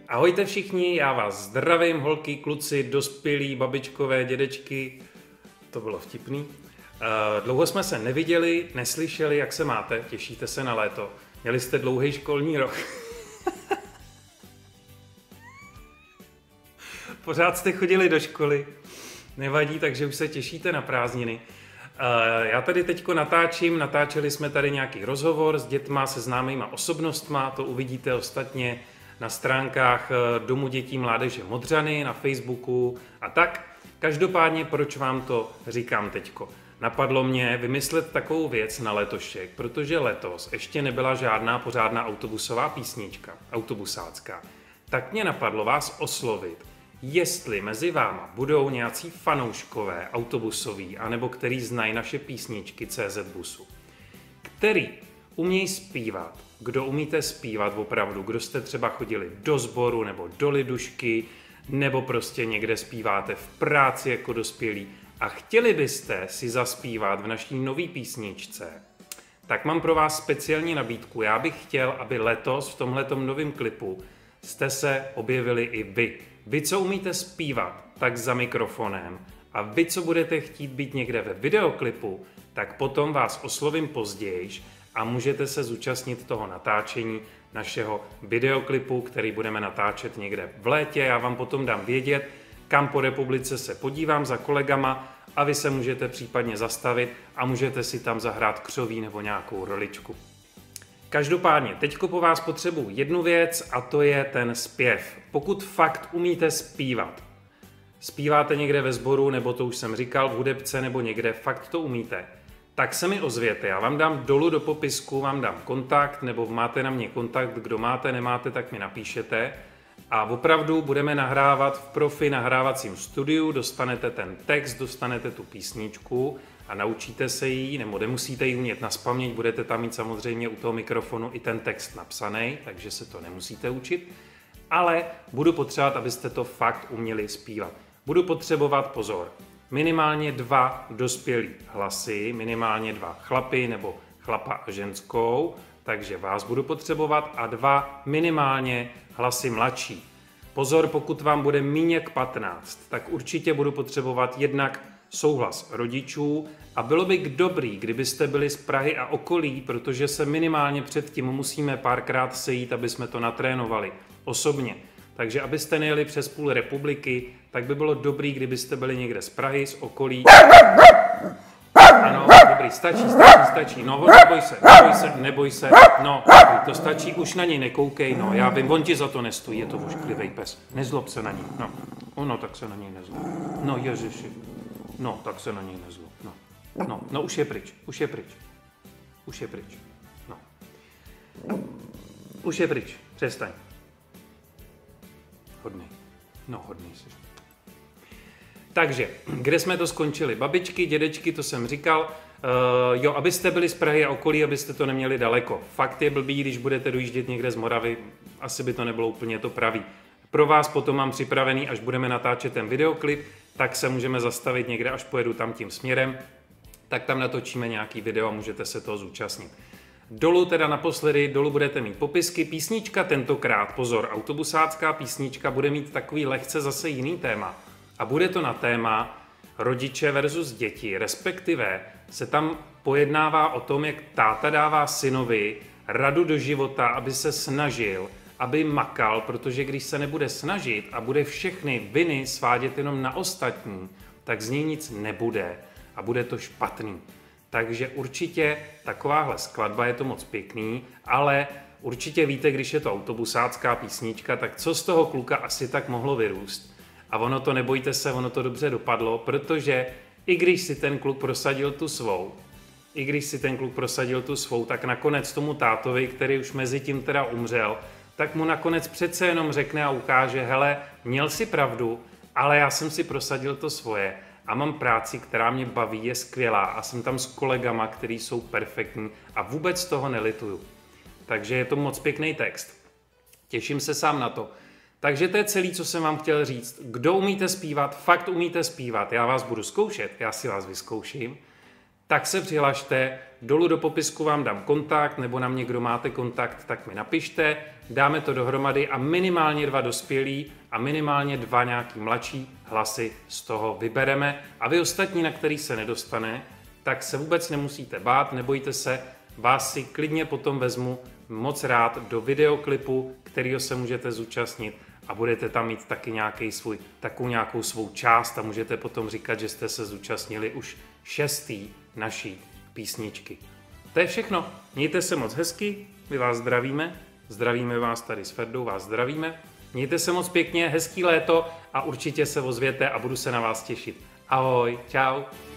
Ahojte všichni, já vás zdravím, holky, kluci, dospělí, babičkové, dědečky. To bylo vtipný. Dlouho jsme se neviděli, neslyšeli, jak se máte, těšíte se na léto. Měli jste dlouhý školní rok. Pořád jste chodili do školy, nevadí, takže už se těšíte na prázdniny. Já tady teďko natáčeli jsme tady nějaký rozhovor s dětma, se známýma osobnostma, to uvidíte ostatně na stránkách Domu dětí mládeže Modřany, na Facebooku a tak. Každopádně, proč vám to říkám teďko? Napadlo mě vymyslet takovou věc na letošek, protože letos ještě nebyla žádná pořádná autobusová písnička, autobusácká. Tak mě napadlo vás oslovit, jestli mezi váma budou nějací fanouškové autobusoví, anebo který znají naše písničky CZ Busu, který umějí zpívat, kdo umíte zpívat opravdu, kdo jste třeba chodili do sboru nebo do lidušky, nebo prostě někde zpíváte v práci jako dospělí a chtěli byste si zaspívat v naší nový písničce, tak mám pro vás speciální nabídku. Já bych chtěl, aby letos v tomhletom novém klipu jste se objevili i vy. Vy, co umíte zpívat, tak za mikrofonem. A vy, co budete chtít být někde ve videoklipu, tak potom vás oslovím později a můžete se zúčastnit toho natáčení našeho videoklipu, který budeme natáčet někde v létě. Já vám potom dám vědět, kam po republice se podívám za kolegama a vy se můžete případně zastavit a můžete si tam zahrát křoví nebo nějakou roličku. Každopádně, teďko po vás potřebuji jednu věc a to je ten zpěv. Pokud fakt umíte zpívat, zpíváte někde ve sboru, nebo to už jsem říkal, v hudebce nebo někde, fakt to umíte, tak se mi ozvěte. Já vám dám dolů do popisku, vám dám kontakt, nebo máte na mě kontakt, kdo máte, nemáte, tak mi napíšete. A opravdu budeme nahrávat v profi nahrávacím studiu, dostanete ten text, dostanete tu písničku a naučíte se jí, nebo nemusíte ji umět nazpaměť, budete tam mít samozřejmě u toho mikrofonu i ten text napsaný, takže se to nemusíte učit, ale budu potřebovat, abyste to fakt uměli zpívat. Budu potřebovat, pozor, minimálně 2 dospělí hlasy, minimálně 2 chlapy nebo chlapa a ženskou, takže vás budu potřebovat a 2 minimálně hlasy mladší. Pozor, pokud vám bude míň jak 15, tak určitě budu potřebovat jednak souhlas rodičů a bylo by dobrý, kdybyste byli z Prahy a okolí, protože se minimálně předtím musíme párkrát sejít, aby jsme to natrénovali osobně. Takže abyste nejeli přes půl republiky, tak by bylo dobrý, kdybyste byli někde z Prahy, z okolí. Ano, dobrý, stačí. No, neboj se. No, to stačí, už na něj nekoukej, no, já vím, on ti za to nestojí, je to ošklivej pes. Nezlob se na něj, no, tak se na něj nezlob. No, ježiši, no, tak se na něj nezlob, no, už je pryč, no. Už je pryč, přestaň. Hodnej jsi. Takže, kde jsme to skončili? Babičky, dědečky, to jsem říkal. Jo, abyste byli z Prahy a okolí, abyste to neměli daleko. Fakt je blbý, když budete dojíždět někde z Moravy, asi by to nebylo úplně to pravý. Pro vás potom mám připravený, až budeme natáčet ten videoklip, tak se můžeme zastavit někde, až pojedu tam tím směrem, tak tam natočíme nějaký video a můžete se toho zúčastnit. Dolů teda naposledy, dolů budete mít popisky. Písnička tentokrát, pozor, autobusácká písnička bude mít takový lehce zase jiný téma. A bude to na téma rodiče versus děti, respektive se tam pojednává o tom, jak táta dává synovi radu do života, aby se snažil, aby makal, protože když se nebude snažit a bude všechny viny svádět jenom na ostatní, tak z něj nic nebude a bude to špatný. Takže určitě takováhle skladba, je to moc pěkný, ale určitě víte, když je to autobusácká písnička, tak co z toho kluka asi tak mohlo vyrůst. A ono to, nebojte se, ono to dobře dopadlo, protože i když si ten kluk prosadil tu svou, tak nakonec tomu tátovi, který už mezi tím teda umřel, tak mu nakonec přece jenom řekne a ukáže, hele, měl si pravdu, ale já jsem si prosadil to svoje a mám práci, která mě baví, je skvělá a jsem tam s kolegama, kteří jsou perfektní a vůbec toho nelituju. Takže je to moc pěkný text. Těším se sám na to. Takže to je celé, co jsem vám chtěl říct. Kdo umíte zpívat, fakt umíte zpívat, já vás budu zkoušet, já si vás vyzkouším. tak se přihlašte, dolů do popisku vám dám kontakt, nebo na mě, kdo máte kontakt, tak mi napište, dáme to dohromady a minimálně 2 dospělí a minimálně 2 nějaký mladší hlasy z toho vybereme a vy ostatní, na který se nedostane, tak se vůbec nemusíte bát, nebojte se, vás si klidně potom vezmu moc rád do videoklipu, kterýho se můžete zúčastnit a budete tam mít taky takovou nějakou svou část a můžete potom říkat, že jste se zúčastnili už 6. naší písničky. To je všechno. Mějte se moc hezky, my vás zdravíme vás tady s Ferdou, vás zdravíme. Mějte se moc pěkně, hezký léto a určitě se ozvěte a budu se na vás těšit. Ahoj, čau.